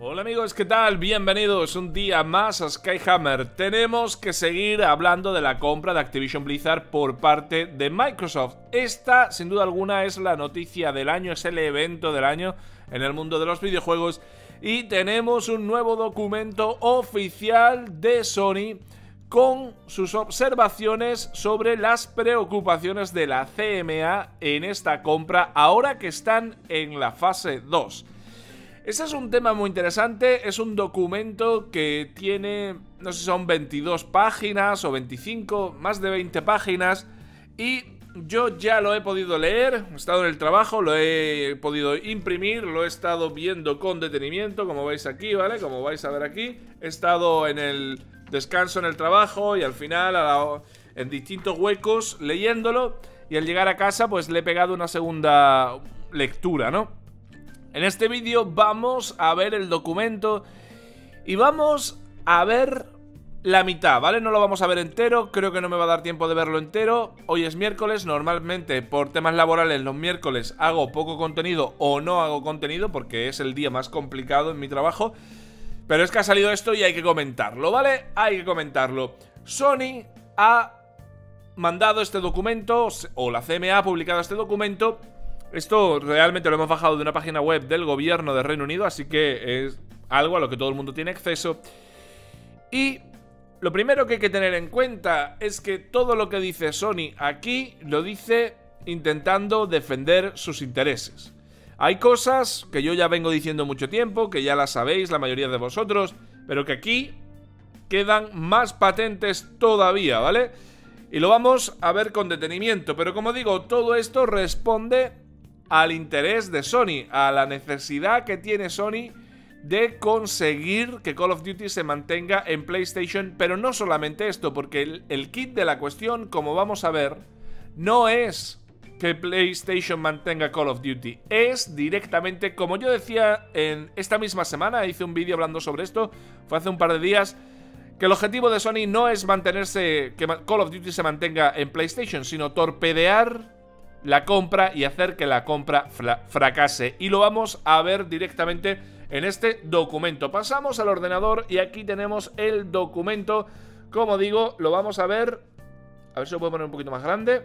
Hola amigos, ¿qué tal? Bienvenidos un día más a Skyhammer. Tenemos que seguir hablando de la compra de Activision Blizzard por parte de Microsoft. Esta, sin duda alguna, es la noticia del año, es el evento del año en el mundo de los videojuegos. Y tenemos un nuevo documento oficial de Sony con sus observaciones sobre las preocupaciones de la CMA en esta compra, ahora que están en la fase 2. Ese es un tema muy interesante, es un documento que tiene, no sé si son 22 páginas o 25, más de 20 páginas, y yo ya lo he podido leer, he estado en el trabajo, lo he podido imprimir, lo he estado viendo con detenimiento, como veis aquí, ¿vale? Como vais a ver aquí, he estado en el descanso en el trabajo y al final en distintos huecos leyéndolo, y al llegar a casa pues le he pegado una segunda lectura, ¿no? En este vídeo vamos a ver el documento y vamos a ver la mitad, ¿vale? No lo vamos a ver entero, creo que no me va a dar tiempo de verlo entero. Hoy es miércoles, normalmente por temas laborales los miércoles hago poco contenido o no hago contenido porque es el día más complicado en mi trabajo. Pero es que ha salido esto y hay que comentarlo, ¿vale? Hay que comentarlo. Sony ha mandado este documento, o la CMA ha publicado este documento. Esto realmente lo hemos bajado de una página web del gobierno de Reino Unido, así que es algo a lo que todo el mundo tiene acceso. Y lo primero que hay que tener en cuenta es que todo lo que dice Sony aquí lo dice intentando defender sus intereses. Hay cosas que yo ya vengo diciendo mucho tiempo, que ya las sabéis la mayoría de vosotros, pero que aquí quedan más patentes todavía, ¿vale? Y lo vamos a ver con detenimiento, pero como digo, todo esto responde al interés de Sony, a la necesidad que tiene Sony de conseguir que Call of Duty se mantenga en PlayStation, pero no solamente esto, porque el kit de la cuestión, como vamos a ver, no es que PlayStation mantenga Call of Duty, es directamente, como yo decía en esta misma semana, hice un vídeo hablando sobre esto, fue hace un par de días, que el objetivo de Sony no es mantenerse, que Call of Duty se mantenga en PlayStation, sino torpedear la compra y hacer que la compra fracase. Y lo vamos a ver directamente en este documento. Pasamos al ordenador y aquí tenemos el documento. Como digo, lo vamos a ver. A ver si lo puedo poner un poquito más grande.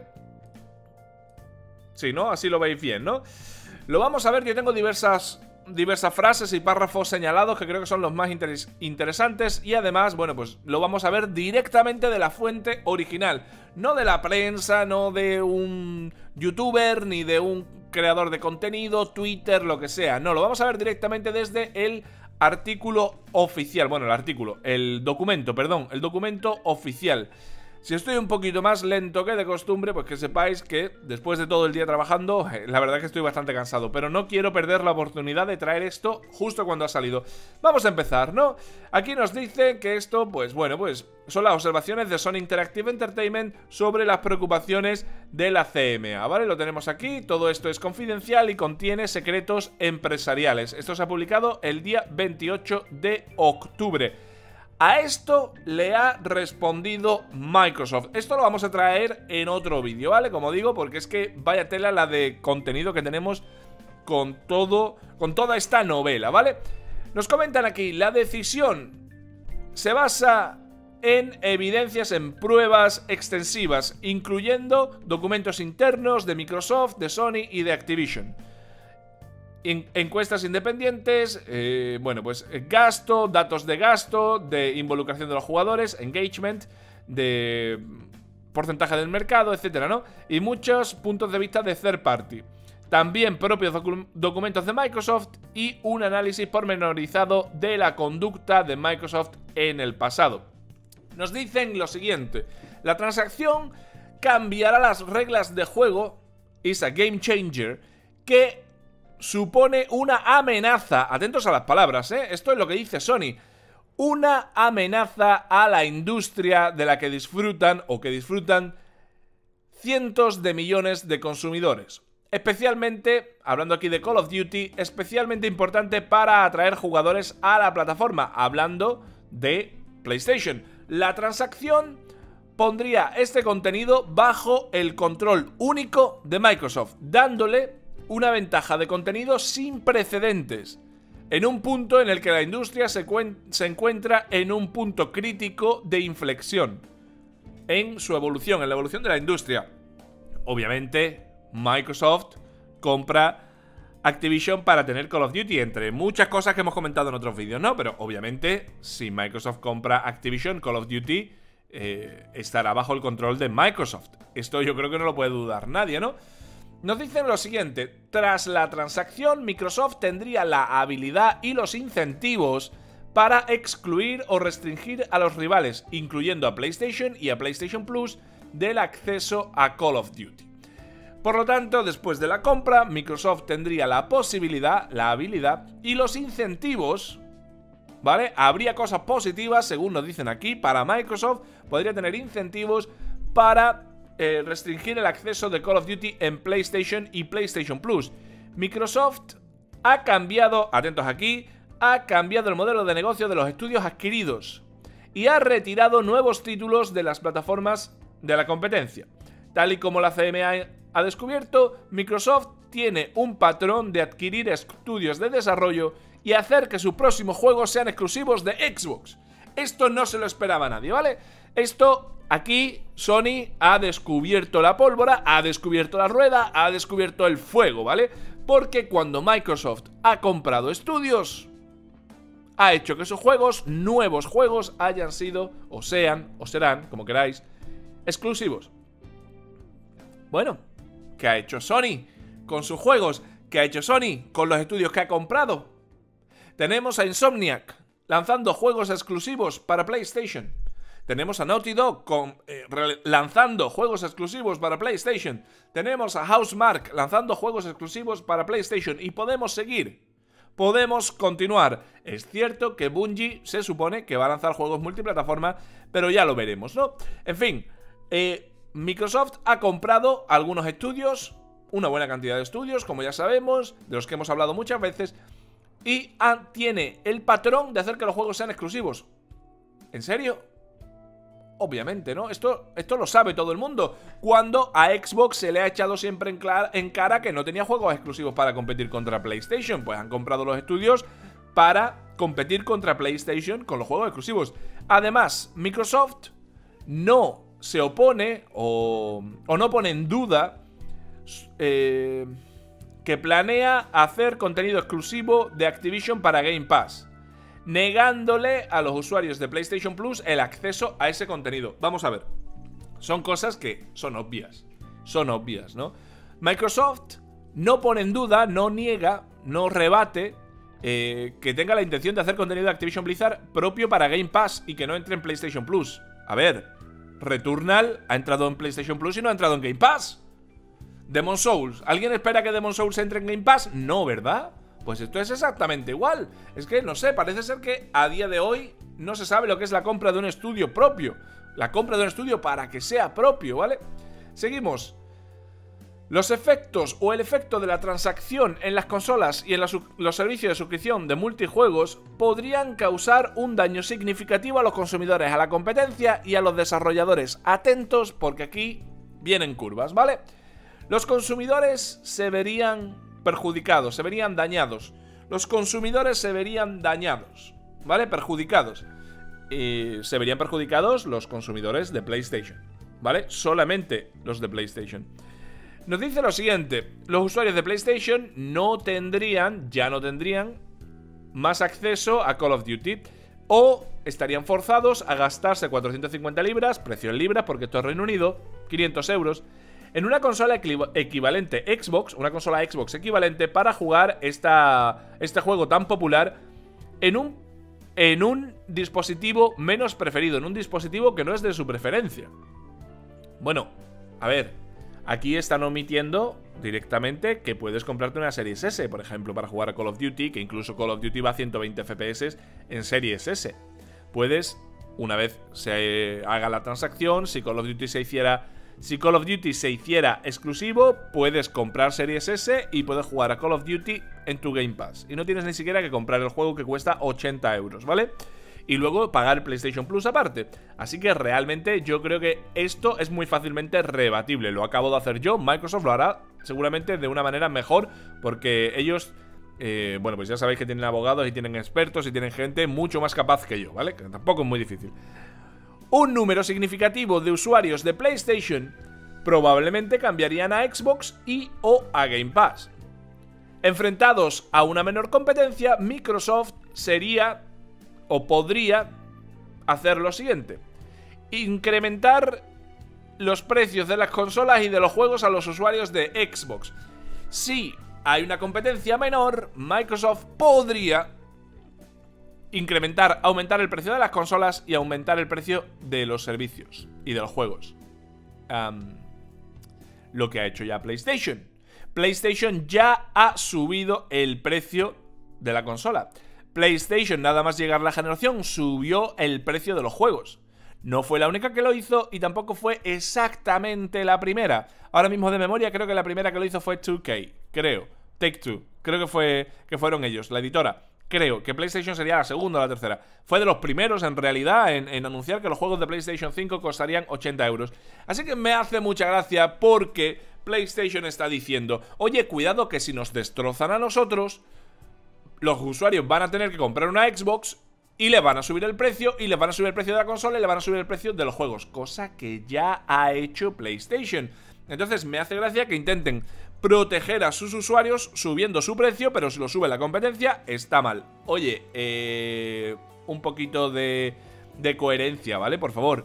Sí, ¿no? Así lo veis bien, ¿no? Lo vamos a ver. Yo tengo diversas frases y párrafos señalados que creo que son los más interesantes, y además, bueno, pues lo vamos a ver directamente de la fuente original, no de la prensa, no de un youtuber, ni de un creador de contenido, Twitter, lo que sea. No, lo vamos a ver directamente desde el artículo oficial. Bueno, el documento oficial. Si estoy un poquito más lento que de costumbre, pues que sepáis que después de todo el día trabajando, la verdad que estoy bastante cansado, pero no quiero perder la oportunidad de traer esto justo cuando ha salido. Vamos a empezar, ¿no? Aquí nos dice que esto, pues bueno, pues son las observaciones de Sony Interactive Entertainment sobre las preocupaciones de la CMA, ¿vale? Lo tenemos aquí, todo esto es confidencial y contiene secretos empresariales. Esto se ha publicado el día 28 de octubre. A esto le ha respondido Microsoft. Esto lo vamos a traer en otro vídeo, ¿vale? Como digo, porque es que vaya tela la de contenido que tenemos con toda esta novela, ¿vale? Nos comentan aquí, la decisión se basa en evidencias, en pruebas extensivas, incluyendo documentos internos de Microsoft, de Sony y de Activision. Encuestas independientes, bueno, pues datos de gasto, de involucración de los jugadores, engagement, de porcentaje del mercado, etcétera, ¿no? Y muchos puntos de vista de third party. También propios documentos de Microsoft y un análisis pormenorizado de la conducta de Microsoft en el pasado. Nos dicen lo siguiente: la transacción cambiará las reglas de juego, is a game changer, que supone una amenaza, atentos a las palabras, esto es lo que dice Sony, una amenaza a la industria de la que disfrutan cientos de millones de consumidores. Especialmente, hablando aquí de Call of Duty, especialmente importante para atraer jugadores a la plataforma, hablando de PlayStation. La transacción pondría este contenido bajo el control único de Microsoft, dándole una ventaja de contenido sin precedentes. en un punto en el que la industria se encuentra en un punto crítico de inflexión en su evolución, en la evolución de la industria. Obviamente, Microsoft compra Activision para tener Call of Duty, entre muchas cosas que hemos comentado en otros vídeos, ¿no? Pero obviamente, si Microsoft compra Activision, Call of Duty estará bajo el control de Microsoft. Esto yo creo que no lo puede dudar nadie, ¿no? Nos dicen lo siguiente: tras la transacción, Microsoft tendría la habilidad y los incentivos para excluir o restringir a los rivales, incluyendo a PlayStation y a PlayStation Plus, del acceso a Call of Duty. Por lo tanto, después de la compra, Microsoft tendría la posibilidad, la habilidad y los incentivos, ¿vale? Habría cosas positivas, según nos dicen aquí, para Microsoft. Podría tener incentivos para restringir el acceso de Call of Duty en PlayStation y PlayStation Plus. Microsoft ha cambiado, atentos aquí, ha cambiado el modelo de negocio de los estudios adquiridos y ha retirado nuevos títulos de las plataformas de la competencia. Tal y como la CMA ha descubierto, Microsoft tiene un patrón de adquirir estudios de desarrollo y hacer que sus próximos juegos sean exclusivos de Xbox. Esto no se lo esperaba nadie, ¿vale? Esto, aquí, Sony ha descubierto la pólvora, ha descubierto la rueda, ha descubierto el fuego, ¿vale? Porque cuando Microsoft ha comprado estudios, ha hecho que sus juegos, nuevos juegos, hayan sido, o sean, o serán, como queráis, exclusivos. Bueno, ¿qué ha hecho Sony con sus juegos? ¿Qué ha hecho Sony con los estudios que ha comprado? Tenemos a Insomniac lanzando juegos exclusivos para PlayStation. Tenemos a Naughty Dog lanzando juegos exclusivos para PlayStation. Tenemos a Housemarque lanzando juegos exclusivos para PlayStation. Y podemos seguir. Podemos continuar. Es cierto que Bungie se supone que va a lanzar juegos multiplataforma, pero ya lo veremos, ¿no? En fin, Microsoft ha comprado algunos estudios, una buena cantidad de estudios, como ya sabemos, de los que hemos hablado muchas veces, y tiene el patrón de hacer que los juegos sean exclusivos. ¿En serio? Obviamente, ¿no? Esto lo sabe todo el mundo. Cuando a Xbox se le ha echado siempre en cara que no tenía juegos exclusivos para competir contra PlayStation. Pues han comprado los estudios para competir contra PlayStation con los juegos exclusivos. Además, Microsoft no se opone o no pone en duda que planea hacer contenido exclusivo de Activision para Game Pass, negándole a los usuarios de PlayStation Plus el acceso a ese contenido. Vamos a ver, son cosas que son obvias, ¿no? Microsoft no pone en duda, no niega, no rebate que tenga la intención de hacer contenido de Activision Blizzard propio para Game Pass y que no entre en PlayStation Plus. A ver, Returnal ha entrado en PlayStation Plus y no ha entrado en Game Pass. Demon's Souls, ¿alguien espera que Demon's Souls entre en Game Pass? No, ¿verdad? Pues esto es exactamente igual. Es que, no sé, parece ser que a día de hoy no se sabe lo que es la compra de un estudio propio. La compra de un estudio para que sea propio, ¿vale? Seguimos. Los efectos o el efecto de la transacción en las consolas y en los servicios de suscripción de multijuegos podrían causar un daño significativo a los consumidores, a la competencia y a los desarrolladores. Atentos porque aquí vienen curvas, ¿vale? Los consumidores se verían perjudicados, se verían dañados. Los consumidores se verían dañados, ¿vale? Perjudicados. Se verían perjudicados los consumidores de PlayStation, ¿vale? Solamente los de PlayStation. Nos dice lo siguiente: los usuarios de PlayStation ya no tendrían más acceso a Call of Duty, o estarían forzados a gastarse 450 libras, precio en libras porque esto es Reino Unido, 500 euros, en una consola equivalente Xbox, una consola Xbox equivalente para jugar este juego tan popular en un dispositivo menos preferido, en un dispositivo que no es de su preferencia. Bueno, a ver, aquí están omitiendo directamente que puedes comprarte una Series S, por ejemplo, para jugar a Call of Duty, que incluso Call of Duty va a 120 FPS en Series S. Puedes, una vez se haga la transacción, si Call of Duty se hiciera exclusivo, puedes comprar Series S y puedes jugar a Call of Duty en tu Game Pass. Y no tienes ni siquiera que comprar el juego, que cuesta 80 euros, ¿vale? Y luego pagar PlayStation Plus aparte. Así que realmente yo creo que esto es muy fácilmente rebatible. Lo acabo de hacer yo, Microsoft lo hará seguramente de una manera mejor, porque ellos bueno, pues ya sabéis que tienen abogados y tienen expertos y tienen gente mucho más capaz que yo, ¿vale? Que tampoco es muy difícil. Un número significativo de usuarios de PlayStation probablemente cambiarían a Xbox y o a Game Pass. Enfrentados a una menor competencia, Microsoft sería o podría hacer lo siguiente: incrementar los precios de las consolas y de los juegos a los usuarios de Xbox. Si hay una competencia menor, Microsoft podría aumentar el precio de las consolas y aumentar el precio de los servicios y de los juegos. Lo que ha hecho ya PlayStation. PlayStation ya ha subido el precio de la consola. PlayStation, nada más llegar la generación, subió el precio de los juegos. No fue la única que lo hizo y tampoco fue exactamente la primera. Ahora mismo de memoria creo que la primera que lo hizo fue 2K, creo. Take-Two, creo que fueron ellos, la editora. Creo que PlayStation sería la segunda o la tercera. Fue de los primeros en realidad en anunciar que los juegos de PlayStation 5 costarían 80 euros. Así que me hace mucha gracia porque PlayStation está diciendo: oye, cuidado que si nos destrozan a nosotros, los usuarios van a tener que comprar una Xbox y le van a subir el precio, y le van a subir el precio de la consola y le van a subir el precio de los juegos. Cosa que ya ha hecho PlayStation. Entonces me hace gracia que intenten proteger a sus usuarios subiendo su precio, pero si lo sube la competencia está mal. Oye, un poquito de coherencia, ¿vale? Por favor.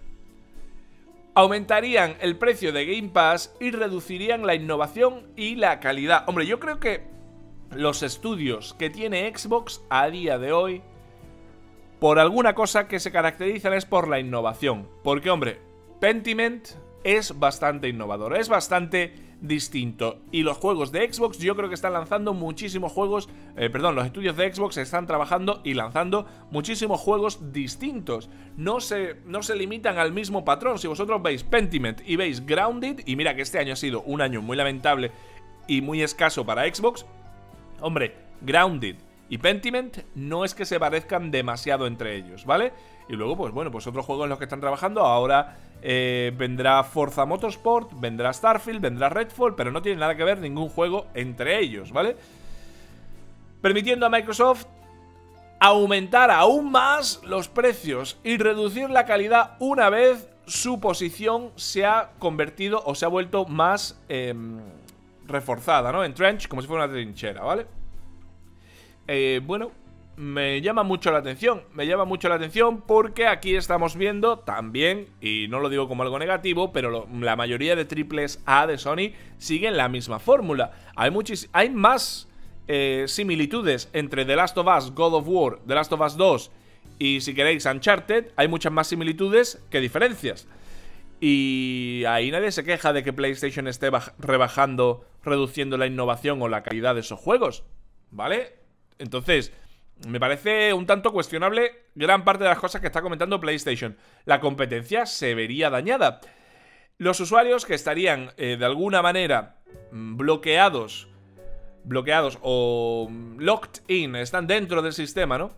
Aumentarían el precio de Game Pass y reducirían la innovación y la calidad. Hombre, yo creo que los estudios que tiene Xbox a día de hoy, por alguna cosa que se caracterizan, es por la innovación. Porque, hombre, Pentiment es bastante innovador, es bastante distinto. Y los juegos de Xbox, yo creo que están lanzando muchísimos juegos. Los estudios de Xbox están trabajando y lanzando muchísimos juegos distintos. No se limitan al mismo patrón. Si vosotros veis Pentiment y veis Grounded, y mira que este año ha sido un año muy lamentable y muy escaso para Xbox, hombre, Grounded y Pentiment no es que se parezcan demasiado entre ellos, ¿vale? Y luego, pues bueno, pues otros juegos en los que están trabajando. Ahora vendrá Forza Motorsport, vendrá Starfield, vendrá Redfall, pero no tiene nada que ver ningún juego entre ellos, ¿vale? Permitiendo a Microsoft aumentar aún más los precios y reducir la calidad una vez su posición se ha convertido o se ha vuelto más reforzada, ¿no? Entrenched, como si fuera una trinchera, ¿vale? Bueno, me llama mucho la atención. Me llama mucho la atención porque aquí estamos viendo también, y no lo digo como algo negativo, pero la mayoría de triples A de Sony siguen la misma fórmula. Hay más similitudes entre The Last of Us, God of War, The Last of Us 2 y, si queréis, Uncharted. Hay muchas más similitudes que diferencias. Y ahí nadie se queja de que PlayStation esté reduciendo la innovación o la calidad de esos juegos, ¿vale? Entonces, me parece un tanto cuestionable gran parte de las cosas que está comentando PlayStation. La competencia se vería dañada. Los usuarios que estarían de alguna manera bloqueados o locked in, están dentro del sistema, ¿no?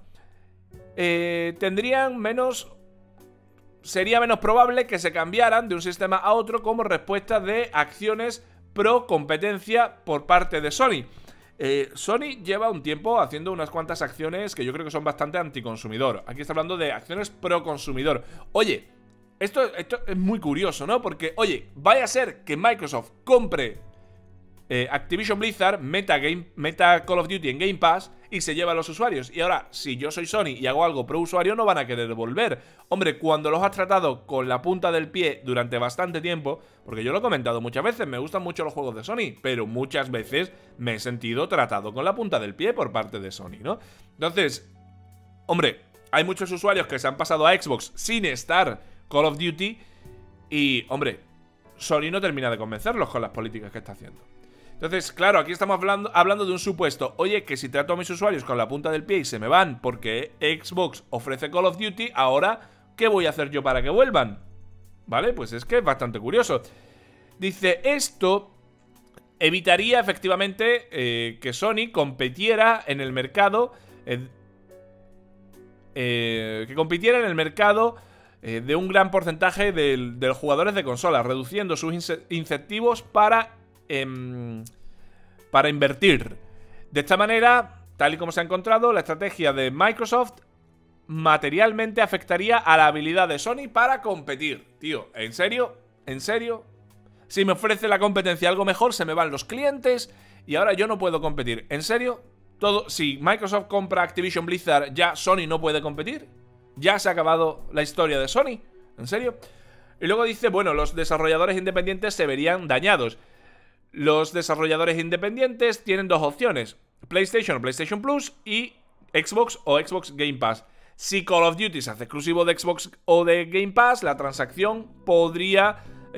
Sería menos probable que se cambiaran de un sistema a otro como respuesta de acciones pro competencia por parte de Sony. Sony lleva un tiempo haciendo unas cuantas acciones que yo creo que son bastante anticonsumidor. Aquí está hablando de acciones pro consumidor. Oye, esto es muy curioso, ¿no? Porque, oye, vaya a ser que Microsoft compre Activision Blizzard, meta Call of Duty en Game Pass y se lleva a los usuarios. Y ahora, si yo soy Sony y hago algo pro usuario, no van a querer volver. Hombre, cuando los has tratado con la punta del pie durante bastante tiempo, porque yo lo he comentado muchas veces, me gustan mucho los juegos de Sony, pero muchas veces me he sentido tratado con la punta del pie por parte de Sony, ¿no? Entonces, hombre, hay muchos usuarios que se han pasado a Xbox sin estar Call of Duty y, hombre, Sony no termina de convencerlos con las políticas que está haciendo. Entonces, claro, aquí estamos hablando de un supuesto. Oye, que si trato a mis usuarios con la punta del pie y se me van porque Xbox ofrece Call of Duty, ahora, ¿qué voy a hacer yo para que vuelvan? ¿Vale? Pues es que es bastante curioso. Dice, esto evitaría efectivamente que Sony compitiera en el mercado de un gran porcentaje de los jugadores de consolas, reduciendo sus incentivos para invertir. De esta manera, tal y como se ha encontrado, la estrategia de Microsoft materialmente afectaría a la habilidad de Sony para competir. Tío, ¿en serio? ¿En serio? Si me ofrece la competencia algo mejor, se me van los clientes y ahora yo no puedo competir. ¿En serio? Si Microsoft compra Activision Blizzard, ¿ya Sony no puede competir? ¿Ya se ha acabado la historia de Sony? ¿En serio? Y luego dice, bueno, los desarrolladores independientes se verían dañados. Los desarrolladores independientes tienen dos opciones: PlayStation o PlayStation Plus y Xbox o Xbox Game Pass. Si Call of Duty se hace exclusivo de Xbox o de Game Pass, la transacción podría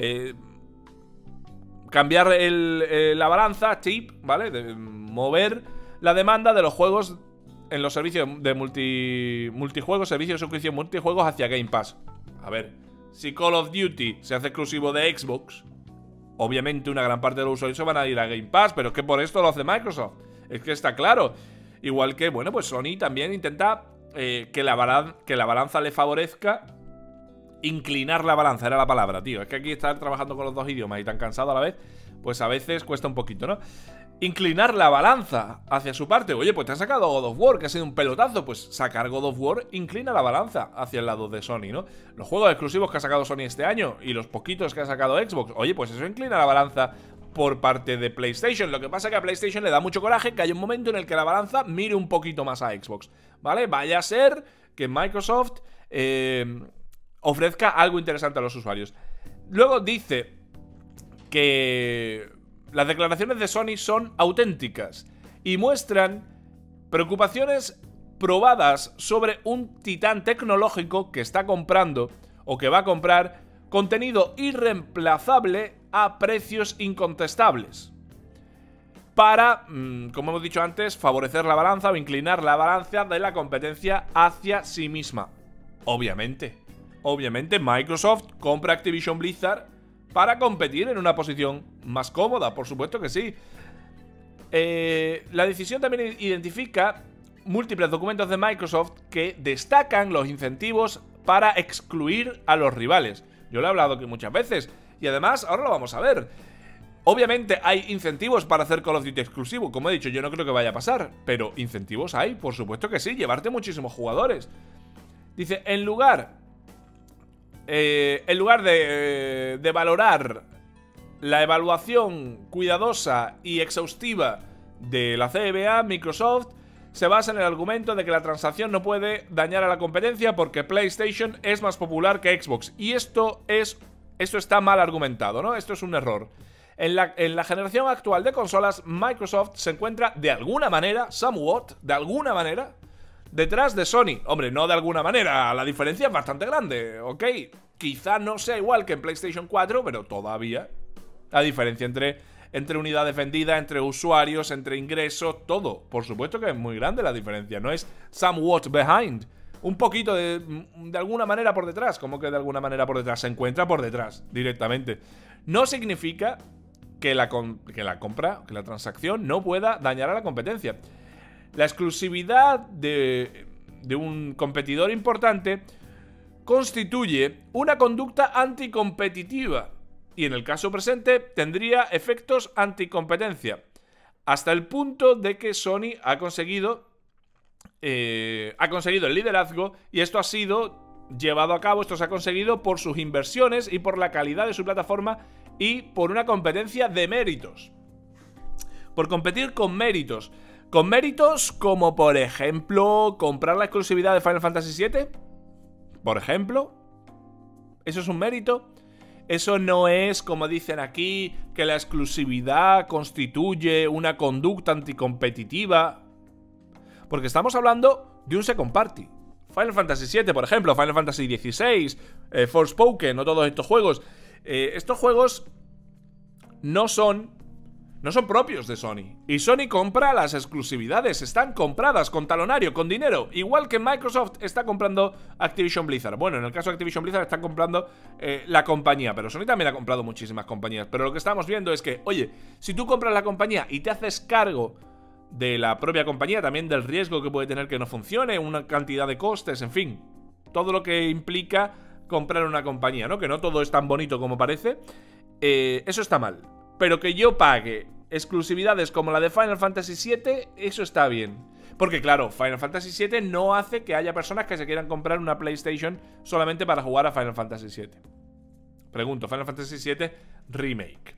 cambiar la balanza, ¿vale? De mover la demanda de los juegos en los servicios de multijuegos, servicios de suscripción multijuegos hacia Game Pass. A ver, si Call of Duty se hace exclusivo de Xbox, obviamente una gran parte de los usuarios se van a ir a Game Pass, pero es que por esto lo hace Microsoft. Es que está claro. Igual que, bueno, pues Sony también intenta que la balanza le favorezca. Inclinar la balanza era la palabra, tío. Es que aquí estar trabajando con los dos idiomas y tan cansado a la vez, pues a veces cuesta un poquito, ¿no? Inclinar la balanza hacia su parte. Oye, pues te has sacado God of War, que ha sido un pelotazo. Pues sacar God of War inclina la balanza hacia el lado de Sony, ¿no? Los juegos exclusivos que ha sacado Sony este año y los poquitos que ha sacado Xbox, oye, pues eso inclina la balanza por parte de PlayStation. Lo que pasa es que a PlayStation le da mucho coraje que haya un momento en el que la balanza mire un poquito más a Xbox, ¿vale? Vaya a ser que Microsoft ofrezca algo interesante a los usuarios. Luego dice que las declaraciones de Sony son auténticas y muestran preocupaciones probadas sobre un titán tecnológico que está comprando o que va a comprar contenido irreemplazable a precios incontestables para, como hemos dicho antes, favorecer la balanza o inclinar la balanza de la competencia hacia sí misma. Obviamente Microsoft compra Activision Blizzard para competir en una posición más cómoda, por supuesto que sí. La decisión también identifica múltiples documentos de Microsoft que destacan los incentivos para excluir a los rivales. Yo lo he hablado aquí muchas veces y además ahora lo vamos a ver. Obviamente hay incentivos para hacer Call of Duty exclusivo. Como he dicho, yo no creo que vaya a pasar, pero incentivos hay, por supuesto que sí. Llevarte muchísimos jugadores. Dice, en lugar de valorar la evaluación cuidadosa y exhaustiva de la CBA, Microsoft se basa en el argumento de que la transacción no puede dañar a la competencia porque PlayStation es más popular que Xbox. Y esto está mal argumentado, ¿no? Esto es un error. En la generación actual de consolas, Microsoft se encuentra de alguna manera, de alguna manera, detrás de Sony. Hombre, no de alguna manera, la diferencia es bastante grande, ¿ok? Quizá no sea igual que en PlayStation 4, pero todavía la diferencia entre unidades vendidas, entre usuarios, entre ingresos, todo. Por supuesto que es muy grande la diferencia, no es somewhat behind. Un poquito de alguna manera por detrás, como que de alguna manera por detrás, se encuentra por detrás directamente. No significa que la transacción no pueda dañar a la competencia. La exclusividad de un competidor importante constituye una conducta anticompetitiva y en el caso presente tendría efectos anticompetencia, hasta el punto de que Sony ha conseguido el liderazgo y esto ha sido llevado a cabo, esto se ha conseguido por sus inversiones y por la calidad de su plataforma y por una competencia de méritos. Por competir con méritos. Con méritos como, por ejemplo, comprar la exclusividad de Final Fantasy VII. Por ejemplo. ¿Eso es un mérito? Eso no es, como dicen aquí, que la exclusividad constituye una conducta anticompetitiva. Porque estamos hablando de un second party. Final Fantasy VII, por ejemplo, Final Fantasy XVI, Forspoken, no todos estos juegos. Estos juegos no son propios de Sony. Y Sony compra las exclusividades, están compradas con talonario, con dinero. Igual que Microsoft está comprando Activision Blizzard. Bueno, en el caso de Activision Blizzard están comprando la compañía, pero Sony también ha comprado muchísimas compañías. Pero lo que estamos viendo es que, oye, si tú compras la compañía y te haces cargo de la propia compañía, también del riesgo que puede tener que no funcione, una cantidad de costes, en fin, todo lo que implica comprar una compañía, ¿no? Que no todo es tan bonito como parece. Eso está mal. Pero que yo pague exclusividades como la de Final Fantasy VII, eso está bien. Porque claro, Final Fantasy VII no hace que haya personas que se quieran comprar una PlayStation solamente para jugar a Final Fantasy VII. Pregunto, Final Fantasy VII Remake.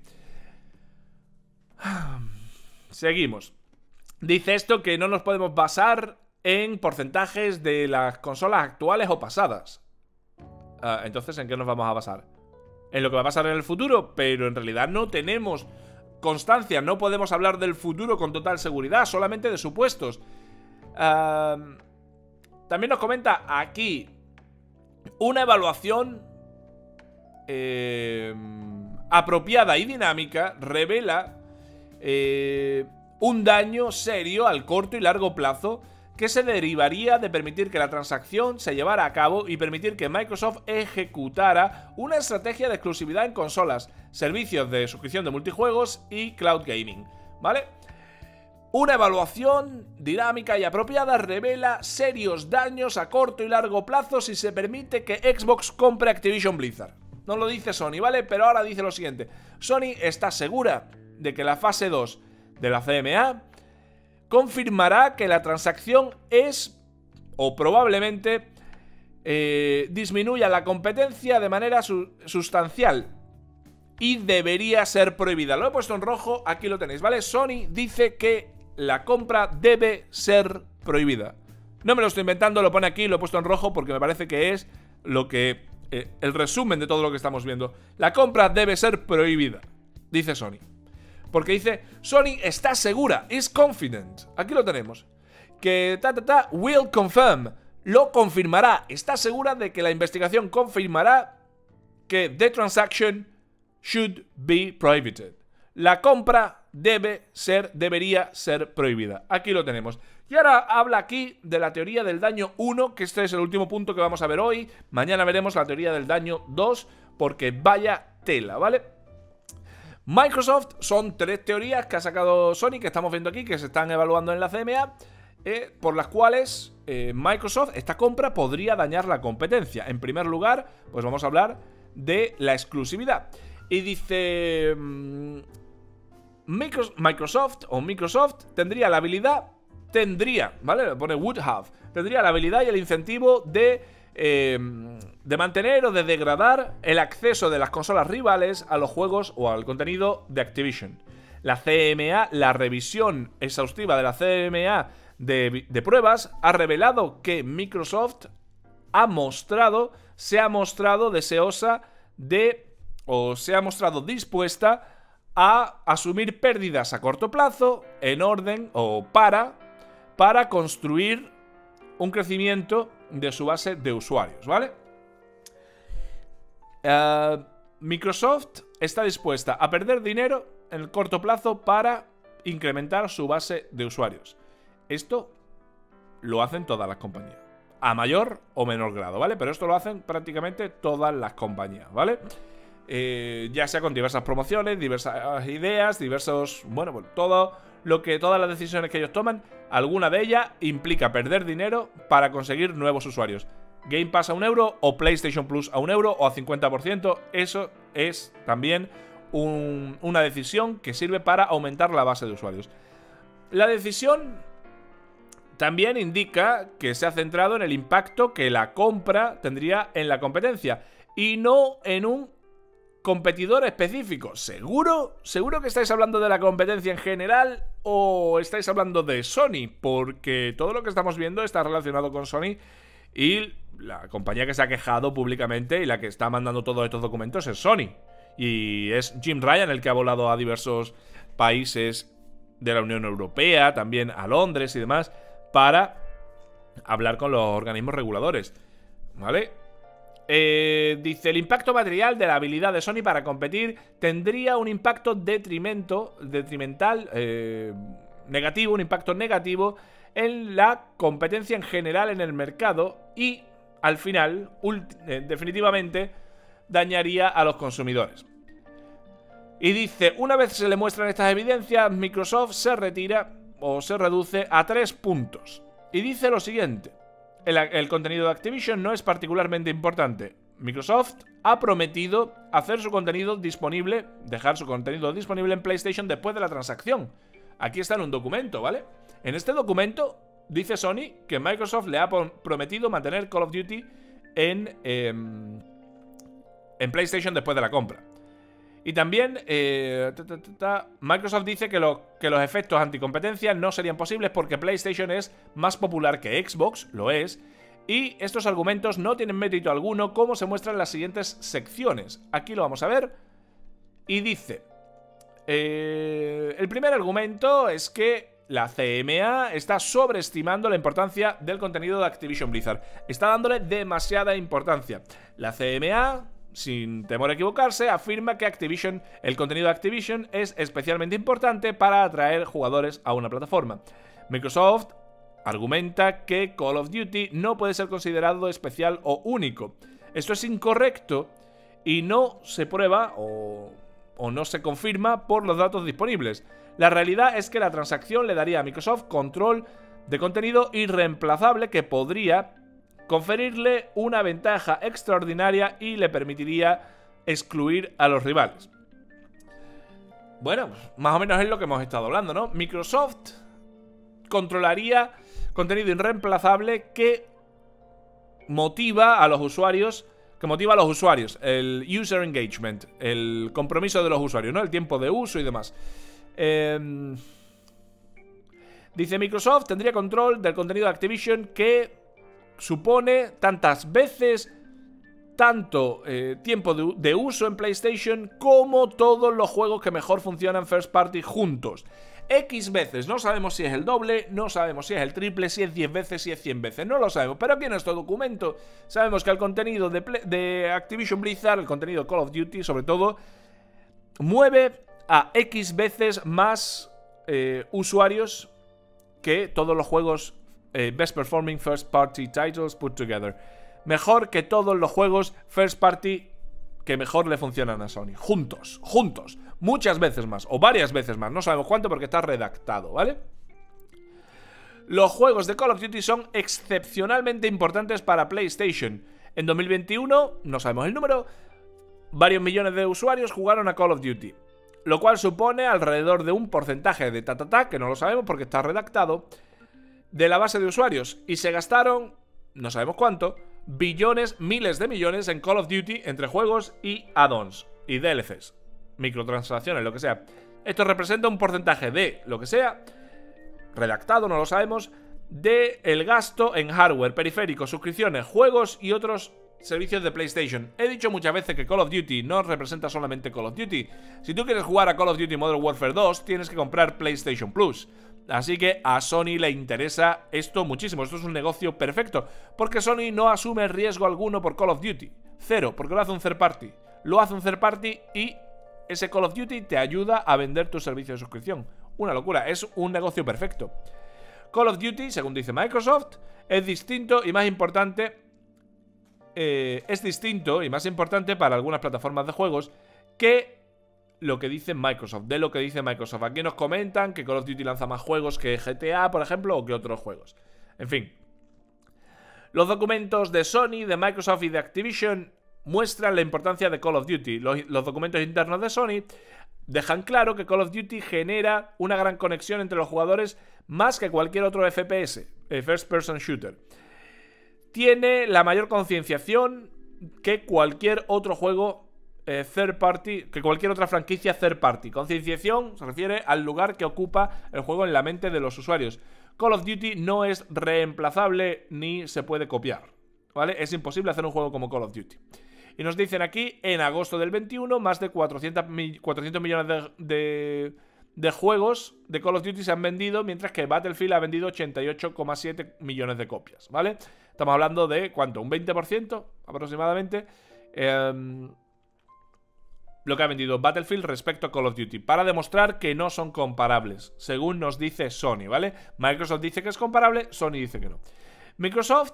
Seguimos. Dice esto que no nos podemos basar en porcentajes de las consolas actuales o pasadas. Entonces, ¿en qué nos vamos a basar? En lo que va a pasar en el futuro, pero en realidad no tenemos constancia, no podemos hablar del futuro con total seguridad, solamente de supuestos. También nos comenta aquí una evaluación apropiada y dinámica revela un daño serio al corto y largo plazo que se derivaría de permitir que la transacción se llevara a cabo y permitir que Microsoft ejecutara una estrategia de exclusividad en consolas, servicios de suscripción de multijuegos y cloud gaming, ¿vale? Una evaluación dinámica y apropiada revela serios daños a corto y largo plazo si se permite que Xbox compre Activision Blizzard. No lo dice Sony, ¿vale? Pero ahora dice lo siguiente. Sony está segura de que la fase 2 de la CMA confirmará que la transacción es, o probablemente, disminuya la competencia de manera sustancial y debería ser prohibida. Lo he puesto en rojo, aquí lo tenéis, ¿vale? Sony dice que la compra debe ser prohibida. No me lo estoy inventando, lo pone aquí, lo he puesto en rojo porque me parece que es lo que el resumen de todo lo que estamos viendo. La compra debe ser prohibida, dice Sony. Porque dice, Sony está segura, is confident. Aquí lo tenemos. Que will confirm. Lo confirmará. Está segura de que la investigación confirmará que the transaction should be prohibited. La compra debería ser prohibida. Aquí lo tenemos. Y ahora habla aquí de la teoría del daño 1, que este es el último punto que vamos a ver hoy. Mañana veremos la teoría del daño 2, porque vaya tela, ¿vale? Microsoft, son 3 teorías que ha sacado Sony, que estamos viendo aquí, que se están evaluando en la CMA, por las cuales Microsoft, esta compra podría dañar la competencia. En primer lugar, pues vamos a hablar de la exclusividad. Y dice... Microsoft tendría la habilidad, ¿vale? Pone would have. Tendría la habilidad y el incentivo de mantener o de degradar el acceso de las consolas rivales a los juegos o al contenido de Activision. La CMA, la revisión exhaustiva de la CMA de pruebas, ha revelado que Microsoft se ha mostrado deseosa de, o se ha mostrado dispuesta a asumir pérdidas a corto plazo en orden o para construir un crecimiento de su base de usuarios, ¿vale? Microsoft está dispuesta a perder dinero en el corto plazo para incrementar su base de usuarios. Esto lo hacen todas las compañías, a mayor o menor grado, ¿vale? Pero esto lo hacen prácticamente todas las compañías, ¿vale? Ya sea con diversas promociones, diversas ideas, todas las decisiones que ellos toman, alguna de ellas implica perder dinero para conseguir nuevos usuarios. Game Pass a €1 o PlayStation Plus a €1 o a 50%, eso es también una decisión que sirve para aumentar la base de usuarios. La decisión también indica que se ha centrado en el impacto que la compra tendría en la competencia y no en un competidor específico. ¿Seguro que estáis hablando de la competencia en general o estáis hablando de Sony? Porque todo lo que estamos viendo está relacionado con Sony y la compañía que se ha quejado públicamente y la que está mandando todos estos documentos es Sony. Y es Jim Ryan el que ha volado a diversos países de la Unión Europea, también a Londres y demás, para hablar con los organismos reguladores, ¿vale? Dice, el impacto material de la habilidad de Sony para competir tendría un impacto detrimental, negativo, un impacto negativo en la competencia en general en el mercado y, al final, definitivamente, dañaría a los consumidores. Y dice, una vez se le muestran estas evidencias, Microsoft se retira o se reduce a 3 puntos. Y dice lo siguiente. El contenido de Activision no es particularmente importante. Microsoft ha prometido hacer su contenido disponible, dejar su contenido disponible en PlayStation después de la transacción. Aquí está en un documento, ¿vale? En este documento dice Sony que Microsoft le ha prometido mantener Call of Duty en PlayStation después de la compra. Y también Microsoft dice que los efectos anticompetencia no serían posibles porque PlayStation es más popular que Xbox, lo es, y estos argumentos no tienen mérito alguno, como se muestra en las siguientes secciones. Aquí lo vamos a ver. Y dice... el primer argumento es que la CMA está sobreestimando la importancia del contenido de Activision Blizzard. Está dándole demasiada importancia. La CMA, sin temor a equivocarse, afirma que el contenido de Activision es especialmente importante para atraer jugadores a una plataforma. Microsoft argumenta que Call of Duty no puede ser considerado especial o único. Esto es incorrecto y no se prueba o no se confirma por los datos disponibles. La realidad es que la transacción le daría a Microsoft control de contenido irreemplazable que podría conferirle una ventaja extraordinaria y le permitiría excluir a los rivales. Bueno, más o menos es lo que hemos estado hablando, ¿no? Microsoft controlaría contenido irreemplazable que motiva a los usuarios, el user engagement, el compromiso de los usuarios, ¿no? El tiempo de uso y demás. Dice Microsoft tendría control del contenido de Activision que supone tanto tiempo de uso en PlayStation como todos los juegos que mejor funcionan first party juntos. X veces, no sabemos si es el doble, no sabemos si es el triple, si es 10 veces, si es 100 veces, no lo sabemos. Pero aquí en este documento sabemos que el contenido de Activision Blizzard, el contenido de Call of Duty sobre todo, mueve a X veces más usuarios que todos los juegos Best Performing First Party Titles put together. Mejor que todos los juegos First Party que mejor le funcionan a Sony. Juntos. Muchas veces más, o varias veces más. No sabemos cuánto porque está redactado, ¿vale? Los juegos de Call of Duty son excepcionalmente importantes para PlayStation. En 2021, no sabemos el número, varios millones de usuarios jugaron a Call of Duty, lo cual supone alrededor de un porcentaje de que no lo sabemos porque está redactado, de la base de usuarios. Y se gastaron, no sabemos cuánto, billones, miles de millones en Call of Duty entre juegos y add-ons y DLCs, microtransacciones, lo que sea. Esto representa un porcentaje de lo que sea, redactado, no lo sabemos, de el gasto en hardware, periféricos, suscripciones, juegos y otros servicios de PlayStation. He dicho muchas veces que Call of Duty no representa solamente Call of Duty. Si tú quieres jugar a Call of Duty Modern Warfare 2, tienes que comprar PlayStation Plus. Así que a Sony le interesa esto muchísimo. Esto es un negocio perfecto, porque Sony no asume riesgo alguno por Call of Duty. Cero, porque lo hace un third party. Lo hace un third party y ese Call of Duty te ayuda a vender tu servicio de suscripción. Una locura, es un negocio perfecto. Call of Duty, según dice Microsoft, es distinto y más importante. Para algunas plataformas de juegos que lo que dice Microsoft, de lo que dice Microsoft. Aquí nos comentan que Call of Duty lanza más juegos que GTA, por ejemplo, o que otros juegos. En fin. Los documentos de Sony, de Microsoft y de Activision muestran la importancia de Call of Duty. Los documentos internos de Sony dejan claro que Call of Duty genera una gran conexión entre los jugadores más que cualquier otro FPS, First Person Shooter. Tiene la mayor concienciación que cualquier otro juego third party, que cualquier otra franquicia third party. Concienciación se refiere al lugar que ocupa el juego en la mente de los usuarios. Call of Duty no es reemplazable ni se puede copiar, ¿vale? Es imposible hacer un juego como Call of Duty. Y nos dicen aquí, en agosto del 21, más de 400 millones de juegos de Call of Duty se han vendido, mientras que Battlefield ha vendido 88,7 millones de copias, ¿vale? Estamos hablando de, ¿cuánto? ¿Un 20% aproximadamente? Lo que ha vendido Battlefield respecto a Call of Duty, para demostrar que no son comparables, según nos dice Sony, ¿vale? Microsoft dice que es comparable, Sony dice que no. Microsoft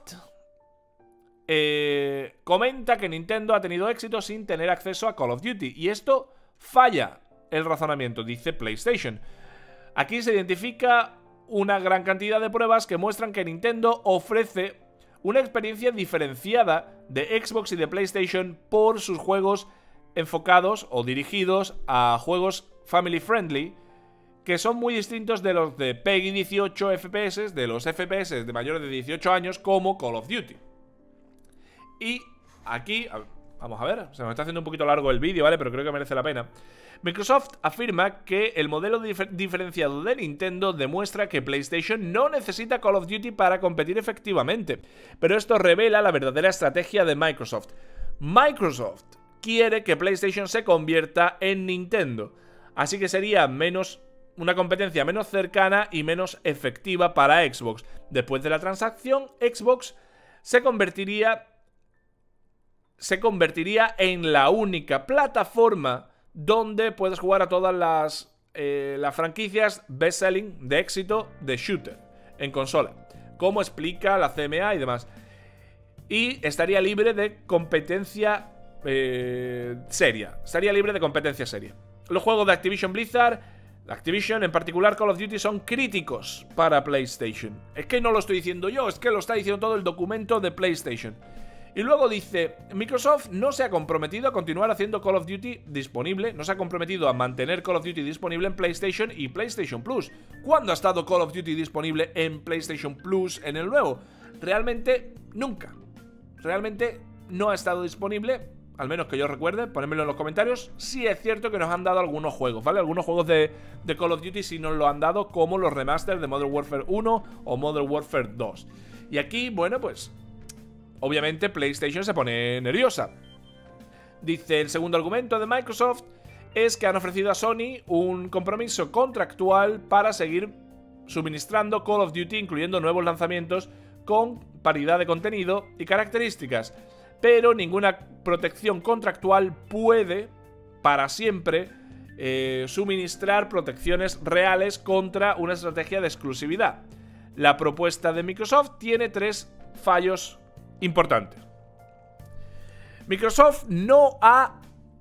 comenta que Nintendo ha tenido éxito sin tener acceso a Call of Duty, y esto falla el razonamiento, dice PlayStation. Aquí se identifica una gran cantidad de pruebas que muestran que Nintendo ofrece una experiencia diferenciada de Xbox y de PlayStation por sus juegos enfocados o dirigidos a juegos family friendly, que son muy distintos de los de PEGI 18 FPS, de los FPS de mayores de 18 años, como Call of Duty. Y aquí, vamos a ver, se me está haciendo un poquito largo el vídeo, ¿vale? Pero creo que merece la pena. Microsoft afirma que el modelo diferenciado de Nintendo demuestra que PlayStation no necesita Call of Duty para competir efectivamente, pero esto revela la verdadera estrategia de Microsoft. Microsoft quiere que PlayStation se convierta en Nintendo, así que sería una competencia menos cercana y menos efectiva para Xbox. Después de la transacción, Xbox se convertiría en la única plataforma donde puedes jugar a todas las franquicias best-selling de éxito de shooter en consola, como explica la CMA y demás. Y estaría libre de competencia seria. Estaría libre de competencia seria. Los juegos de Activision Blizzard, Activision, en particular Call of Duty, son críticos para PlayStation. Es que no lo estoy diciendo yo, es que lo está diciendo todo el documento de PlayStation. Y luego dice, Microsoft no se ha comprometido a continuar haciendo Call of Duty disponible, no se ha comprometido a mantener Call of Duty disponible en PlayStation y PlayStation Plus. ¿Cuándo ha estado Call of Duty disponible en PlayStation Plus en el nuevo? Realmente nunca. Realmente no ha estado disponible, al menos que yo recuerde, ponedmelo en los comentarios. Sí es cierto que nos han dado algunos juegos, ¿vale? Algunos juegos de Call of Duty sí nos lo han dado, como los remasters de Modern Warfare 1 o Modern Warfare 2. Y aquí, bueno, pues obviamente PlayStation se pone nerviosa. Dice, el segundo argumento de Microsoft es que han ofrecido a Sony un compromiso contractual para seguir suministrando Call of Duty, incluyendo nuevos lanzamientos con paridad de contenido y características, pero ninguna protección contractual puede para siempre suministrar protecciones reales contra una estrategia de exclusividad. La propuesta de Microsoft tiene 3 fallos importantes. Microsoft no ha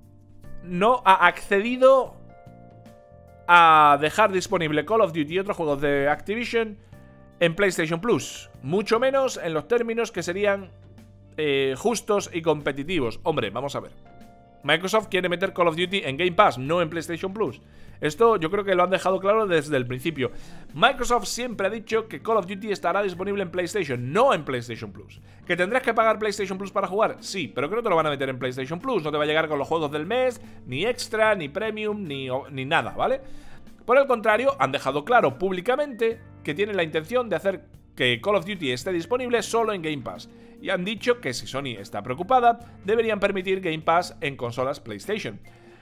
accedido a dejar disponible Call of Duty y otros juegos de Activision en PlayStation Plus, mucho menos en los términos que serían justos y competitivos. Hombre, vamos a ver. Microsoft quiere meter Call of Duty en Game Pass, no en PlayStation Plus. Esto yo creo que lo han dejado claro desde el principio. Microsoft siempre ha dicho que Call of Duty estará disponible en PlayStation, no en PlayStation Plus. ¿Que tendrás que pagar PlayStation Plus para jugar? Sí, pero que no te lo van a meter en PlayStation Plus. No te va a llegar con los juegos del mes, ni extra, ni premium, ni nada, ¿vale? Por el contrario, han dejado claro públicamente que tienen la intención de hacer que Call of Duty esté disponible solo en Game Pass. Y han dicho que si Sony está preocupada, deberían permitir Game Pass en consolas PlayStation.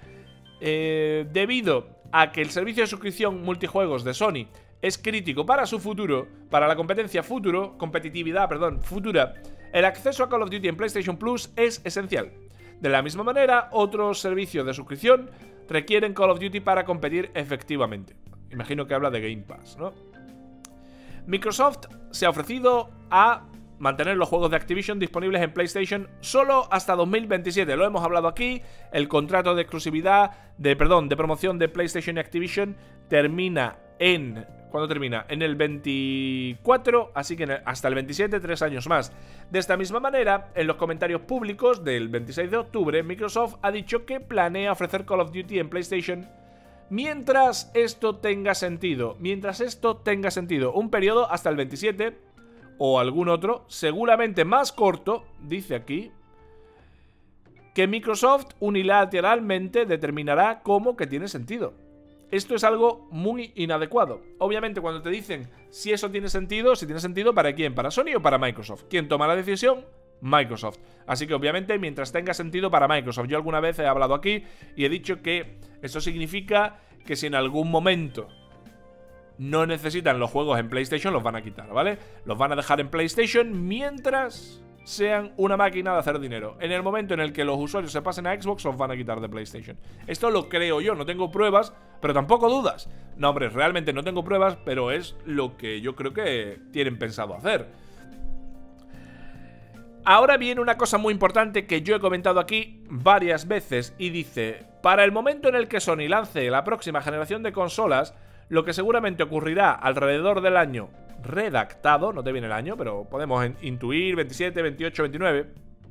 Debido a que el servicio de suscripción multijuegos de Sony es crítico para su futuro, para la competitividad futura, el acceso a Call of Duty en PlayStation Plus es esencial. De la misma manera, otros servicios de suscripción requieren Call of Duty para competir efectivamente. Imagino que habla de Game Pass, ¿no? Microsoft se ha ofrecido a mantener los juegos de Activision disponibles en PlayStation solo hasta 2027. Lo hemos hablado aquí. El contrato de exclusividad, de promoción de PlayStation y Activision termina en... ¿Cuándo termina? En el 24, así que hasta el 27, 3 años más. De esta misma manera, en los comentarios públicos del 26 de octubre, Microsoft ha dicho que planea ofrecer Call of Duty en PlayStation mientras esto tenga sentido. Un periodo hasta el 27 o algún otro, seguramente más corto, dice aquí, que Microsoft unilateralmente determinará cómo que tiene sentido. Esto es algo muy inadecuado. Obviamente, cuando te dicen si eso tiene sentido, si tiene sentido, ¿para quién? ¿Para Sony o para Microsoft? ¿Quién toma la decisión? Microsoft. Así que obviamente mientras tenga sentido para Microsoft. Yo alguna vez he hablado aquí y he dicho que eso significa que si en algún momento no necesitan los juegos en PlayStation, los van a quitar, ¿vale? Los van a dejar en PlayStation mientras sean una máquina de hacer dinero. En el momento en el que los usuarios se pasen a Xbox, los van a quitar de PlayStation. Esto lo creo yo, no tengo pruebas, pero tampoco dudas. No, hombre, realmente no tengo pruebas, pero es lo que yo creo que tienen pensado hacer. Ahora viene una cosa muy importante que yo he comentado aquí varias veces y dice: para el momento en el que Sony lance la próxima generación de consolas, lo que seguramente ocurrirá alrededor del año redactado, no te viene el año, pero podemos intuir 27, 28, 29,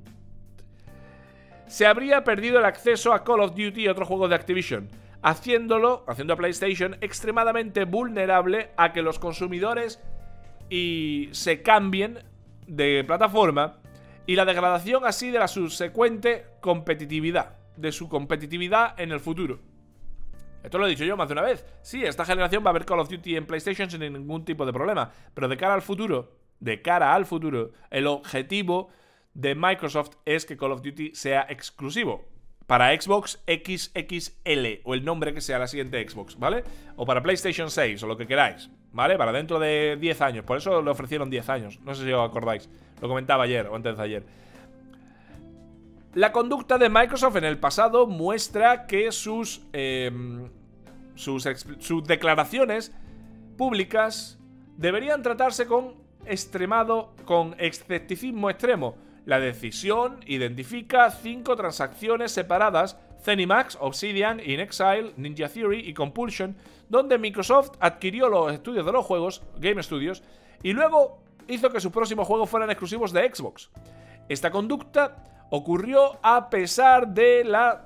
se habría perdido el acceso a Call of Duty y otros juegos de Activision, haciendo a PlayStation extremadamente vulnerable a que los consumidores se cambien de plataforma, y la degradación así de la subsecuente competitividad, de su competitividad en el futuro. Esto lo he dicho yo más de una vez. Sí, esta generación va a haber Call of Duty en PlayStation sin ningún tipo de problema, pero de cara al futuro, el objetivo de Microsoft es que Call of Duty sea exclusivo para Xbox XXL, o el nombre que sea la siguiente Xbox, ¿vale? O para PlayStation 6, o lo que queráis, ¿vale? Para dentro de 10 años. Por eso le ofrecieron 10 años. No sé si os acordáis. Lo comentaba ayer o antes de ayer. La conducta de Microsoft en el pasado muestra que sus declaraciones públicas deberían tratarse con escepticismo extremo. La decisión identifica 5 transacciones separadas: ZeniMax, Obsidian, InXile, Ninja Theory y Compulsion, donde Microsoft adquirió los estudios de los juegos, Game Studios, y luego hizo que sus próximos juegos fueran exclusivos de Xbox. Esta conducta ocurrió a pesar de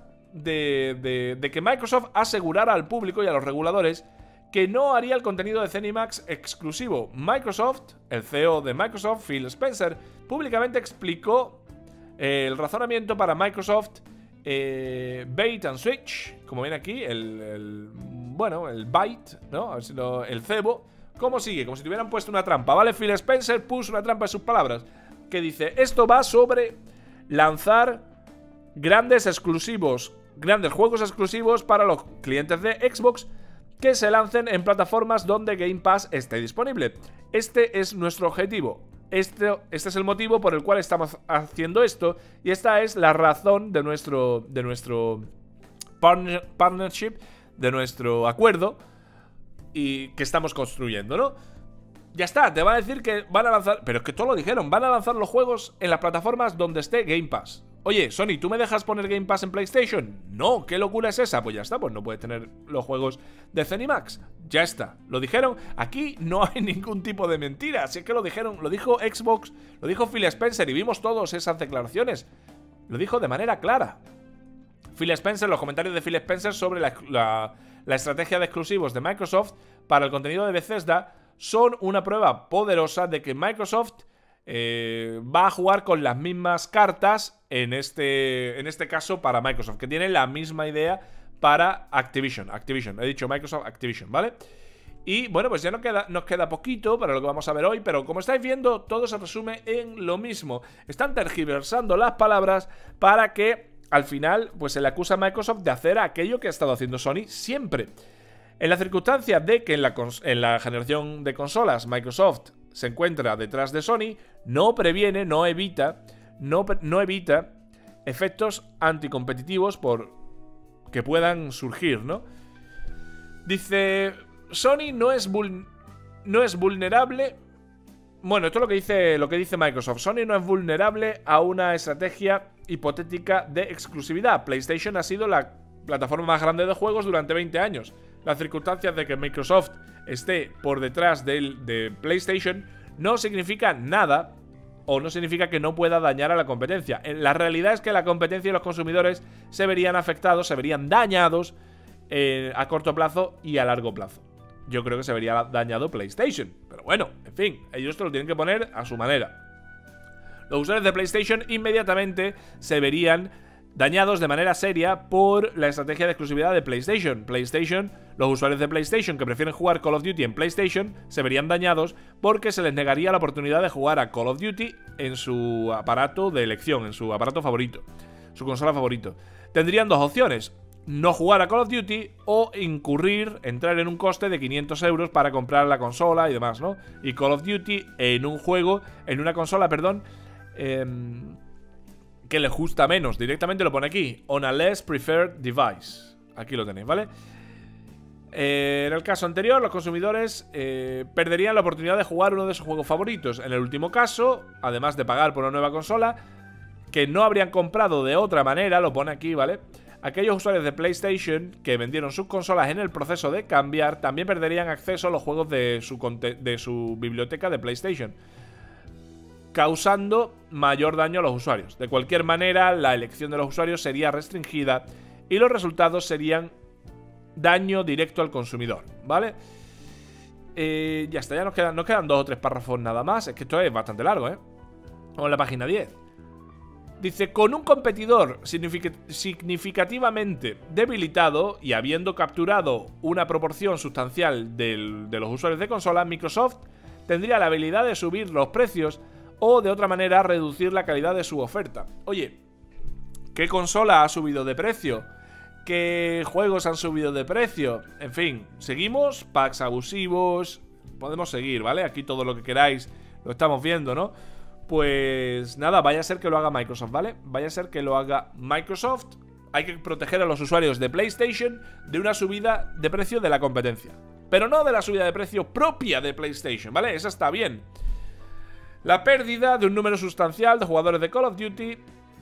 que Microsoft asegurara al público y a los reguladores que no haría el contenido de ZeniMax exclusivo. Microsoft, el CEO de Microsoft, Phil Spencer, públicamente explicó el razonamiento para Microsoft Bait and Switch, como ven aquí, el bait, ¿no? A ver si el cebo. ¿Cómo sigue? Como si te hubieran puesto una trampa, ¿vale? Phil Spencer puso una trampa en sus palabras, que dice: esto va sobre lanzar grandes juegos exclusivos para los clientes de Xbox que se lancen en plataformas donde Game Pass esté disponible. Este es nuestro objetivo. Este es el motivo por el cual estamos haciendo esto, y esta es la razón de nuestro partnership, de nuestro acuerdo y que estamos construyendo, ¿no? Ya está, te van a decir que van a lanzar... Pero es que todo lo dijeron, van a lanzar los juegos en las plataformas donde esté Game Pass. Oye, Sony, ¿tú me dejas poner Game Pass en PlayStation? No, ¿qué locura es esa? Pues ya está, pues no puedes tener los juegos de ZeniMax. Ya está, lo dijeron. Aquí no hay ningún tipo de mentira. Si es que lo dijeron, lo dijo Xbox, lo dijo Phil Spencer y vimos todas esas declaraciones. Lo dijo de manera clara. Phil Spencer, los comentarios de Phil Spencer sobre la estrategia de exclusivos de Microsoft para el contenido de Bethesda son una prueba poderosa de que Microsoft va a jugar con las mismas cartas en este caso para Microsoft, que tiene la misma idea para Activision. He dicho Microsoft Activision, ¿vale? Y bueno, pues ya nos queda poquito para lo que vamos a ver hoy, pero como estáis viendo, todo se resume en lo mismo. Están tergiversando las palabras para que al final pues se le acusa a Microsoft de hacer aquello que ha estado haciendo Sony siempre. En la circunstancia de que en la generación de consolas Microsoft se encuentra detrás de Sony, no previene, no evita efectos anticompetitivos que puedan surgir, ¿no? Dice: Sony no es vulnerable. Bueno, esto es lo que dice Microsoft. Sony no es vulnerable a una estrategia hipotética de exclusividad. PlayStation ha sido la plataforma más grande de juegos durante 20 años. Las circunstancias de que Microsoft esté por detrás de PlayStation no significa nada, o no significa que no pueda dañar a la competencia. La realidad es que la competencia y los consumidores se verían afectados, se verían dañados a corto plazo y a largo plazo. Yo creo que se vería dañado PlayStation, pero bueno, en fin, ellos te lo tienen que poner a su manera. Los usuarios de PlayStation inmediatamente se verían dañados de manera seria por la estrategia de exclusividad de PlayStation. Los usuarios de PlayStation que prefieren jugar Call of Duty en PlayStation se verían dañados porque se les negaría la oportunidad de jugar a Call of Duty en su aparato de elección, en su aparato favorito, su consola favorito. Tendrían dos opciones: no jugar a Call of Duty o entrar en un coste de 500 euros para comprar la consola y demás, ¿no? Y Call of Duty en una consola, que le gusta menos. Directamente lo pone aquí: on a less preferred device. Aquí lo tenéis, ¿vale? En el caso anterior, los consumidores perderían la oportunidad de jugar uno de sus juegos favoritos. En el último caso, además de pagar por una nueva consola que no habrían comprado de otra manera, lo pone aquí, ¿vale? aquellos usuarios de PlayStation que vendieron sus consolas en el proceso de cambiar también perderían acceso a los juegos de su biblioteca de PlayStation, causando mayor daño a los usuarios. De cualquier manera, la elección de los usuarios sería restringida y los resultados serían daño directo al consumidor, ¿vale? Ya está, ya nos quedan 2 o 3 párrafos nada más. Es que esto es bastante largo, ¿eh? Vamos a la página 10. Dice, con un competidor significativamente debilitado y habiendo capturado una proporción sustancial de los usuarios de consolas, Microsoft tendría la habilidad de subir los precios o de otra manera reducir la calidad de su oferta. Oye, ¿qué consola ha subido de precio? ¿Qué juegos han subido de precio? En fin, seguimos, packs abusivos, podemos seguir, ¿vale? Aquí todo lo que queráis lo estamos viendo, ¿no? Pues nada, vaya a ser que lo haga Microsoft, ¿vale? Vaya a ser que lo haga Microsoft. Hay que proteger a los usuarios de PlayStation de una subida de precio de la competencia, pero no de la subida de precio propia de PlayStation, ¿vale? Esa está bien. La pérdida de un número sustancial de jugadores de Call of Duty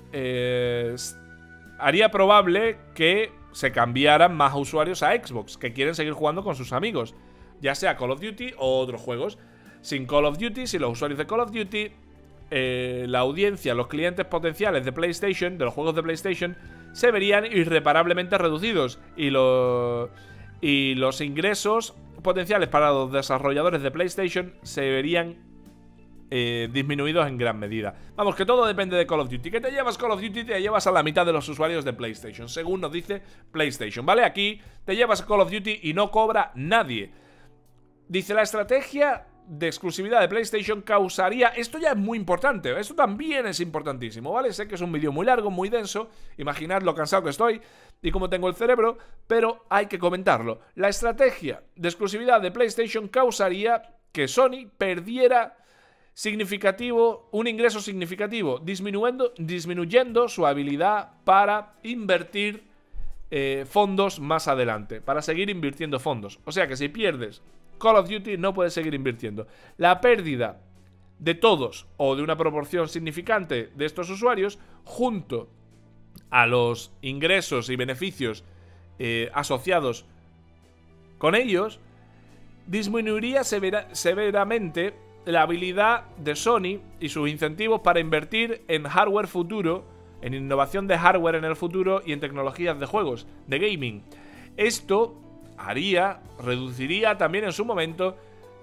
haría probable que se cambiaran más usuarios a Xbox, que quieren seguir jugando con sus amigos, ya sea Call of Duty o otros juegos. Sin Call of Duty, sin los usuarios de Call of Duty, la audiencia, los clientes potenciales de PlayStation, de los juegos de PlayStation, se verían irreparablemente reducidos y los ingresos potenciales para los desarrolladores de PlayStation se verían disminuidos en gran medida. Vamos, que todo depende de Call of Duty. Que te llevas Call of Duty, te llevas a la mitad de los usuarios de PlayStation, según nos dice PlayStation, ¿vale? Aquí te llevas Call of Duty y no cobra nadie. Dice, la estrategia de exclusividad de PlayStation causaría... Esto ya es muy importante, esto también es importantísimo, ¿vale? Sé que es un vídeo muy largo, muy denso, imaginad lo cansado que estoy y cómo tengo el cerebro, pero hay que comentarlo. La estrategia de exclusividad de PlayStation causaría que Sony perdiera un ingreso significativo, disminuyendo su habilidad para invertir fondos más adelante, para seguir invirtiendo fondos. O sea que si pierdes Call of Duty, no puedes seguir invirtiendo. La pérdida de todos o de una proporción significante de estos usuarios, junto a los ingresos y beneficios asociados con ellos, disminuiría severamente la habilidad de Sony y sus incentivos para invertir en hardware futuro, en innovación de hardware en el futuro y en tecnologías de juegos, de gaming. Esto reduciría también en su momento,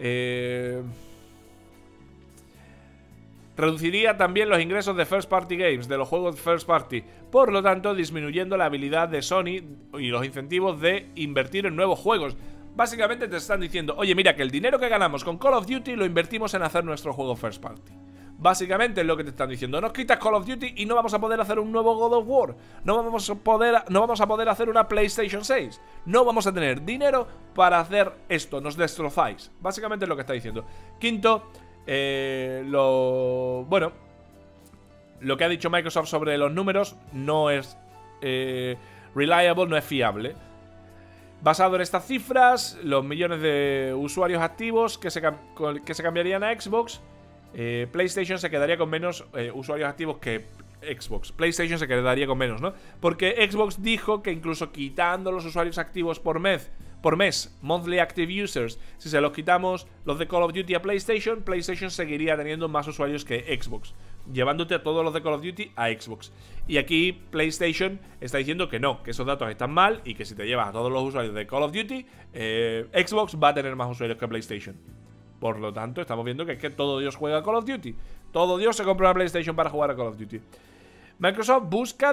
reduciría también los ingresos de First Party Games, de los juegos First Party, por lo tanto disminuyendo la habilidad de Sony y los incentivos de invertir en nuevos juegos. Básicamente te están diciendo, oye, mira que el dinero que ganamos con Call of Duty lo invertimos en hacer nuestro juego First Party. Básicamente es lo que te están diciendo. Nos quitas Call of Duty y no vamos a poder hacer un nuevo God of War. No vamos a poder hacer una PlayStation 6. No vamos a tener dinero para hacer esto. Nos destrozáis. Básicamente es lo que está diciendo. Quinto, lo que ha dicho Microsoft sobre los números no es reliable, no es fiable. Basado en estas cifras, los millones de usuarios activos que se cambiarían a Xbox, PlayStation se quedaría con menos usuarios activos que Xbox. PlayStation se quedaría con menos, ¿no? Porque Xbox dijo que incluso quitando los usuarios activos por mes, monthly active users, si se los quitamos los de Call of Duty a PlayStation, PlayStation seguiría teniendo más usuarios que Xbox, llevándote a todos los de Call of Duty a Xbox. Y aquí PlayStation está diciendo que no, que esos datos están mal y que si te llevas a todos los usuarios de Call of Duty, Xbox va a tener más usuarios que PlayStation. Por lo tanto, estamos viendo que es que todo Dios juega a Call of Duty. Todo Dios se compra una PlayStation para jugar a Call of Duty. Microsoft busca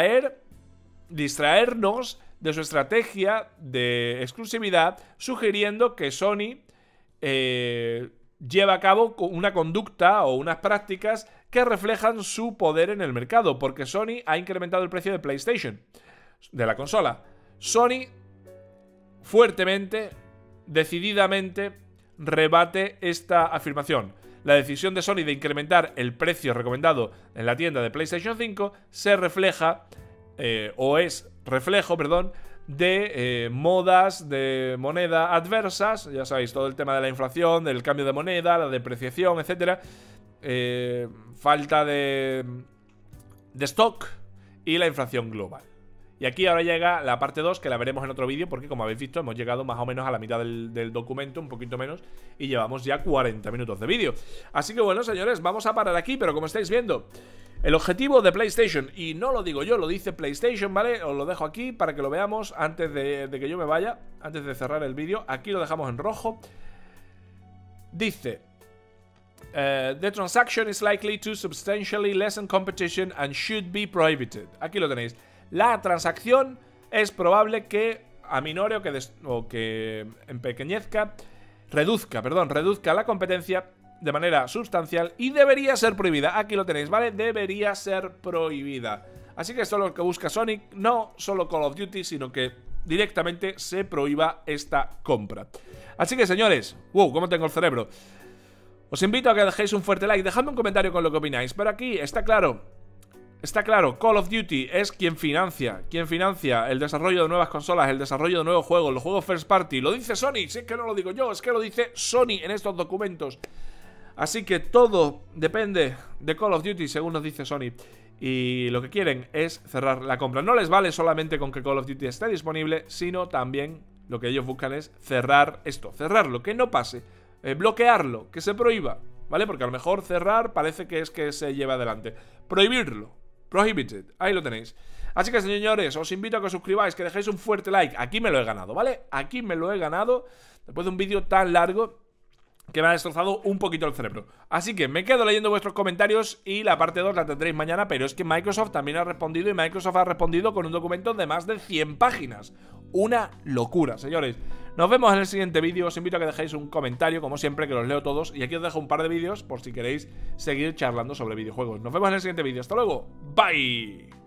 distraernos de su estrategia de exclusividad, sugiriendo que Sony lleva a cabo una conducta o unas prácticas que reflejan su poder en el mercado, porque Sony ha incrementado el precio de PlayStation, de la consola. Sony fuertemente, decididamente, rebate esta afirmación. La decisión de Sony de incrementar el precio recomendado en la tienda de PlayStation 5 se refleja, es reflejo, de modas de moneda adversas. Ya sabéis, todo el tema de la inflación, del cambio de moneda, la depreciación, etcétera, falta de stock y la inflación global. Y aquí ahora llega la parte 2, que la veremos en otro vídeo, porque como habéis visto hemos llegado más o menos a la mitad del documento, un poquito menos, y llevamos ya 40 minutos de vídeo. Así que bueno, señores, vamos a parar aquí, pero como estáis viendo, el objetivo de PlayStation, y no lo digo yo, lo dice PlayStation, ¿vale? Os lo dejo aquí para que lo veamos antes de que yo me vaya, antes de cerrar el vídeo. Aquí lo dejamos en rojo. Dice: the transaction is likely to substantially lessen competition and should be prohibited. Aquí lo tenéis. La transacción es probable que aminore o que empequeñezca, reduzca la competencia de manera sustancial y debería ser prohibida. Aquí lo tenéis, ¿vale? Debería ser prohibida. Así que esto es lo que busca Sony, no solo Call of Duty, sino que directamente se prohíba esta compra. Así que, señores, wow, cómo tengo el cerebro. Os invito a que dejéis un fuerte like, dejadme un comentario con lo que opináis. Pero aquí está claro, Call of Duty es quien financia el desarrollo de nuevas consolas, el desarrollo de nuevos juegos, los juegos first party. Lo dice Sony, si es que no lo digo yo, es que lo dice Sony en estos documentos. Así que todo depende de Call of Duty, según nos dice Sony. Y lo que quieren es cerrar la compra. No les vale solamente con que Call of Duty esté disponible, sino también lo que ellos buscan es cerrar esto, cerrarlo, que no pase, bloquearlo, que se prohíba, ¿vale? Porque a lo mejor cerrar parece que es que se lleva adelante. Prohibirlo. Prohibited, ahí lo tenéis. Así que, señores, os invito a que os suscribáis, que dejéis un fuerte like. Aquí me lo he ganado, ¿vale? Aquí me lo he ganado después de un vídeo tan largo que me ha destrozado un poquito el cerebro. Así que me quedo leyendo vuestros comentarios y la parte 2 la tendréis mañana. Pero es que Microsoft también ha respondido, y Microsoft ha respondido con un documento de más de 100 páginas. Una locura, señores. Nos vemos en el siguiente vídeo. Os invito a que dejéis un comentario, como siempre, que los leo todos. Y aquí os dejo un par de vídeos por si queréis seguir charlando sobre videojuegos. Nos vemos en el siguiente vídeo. Hasta luego. Bye.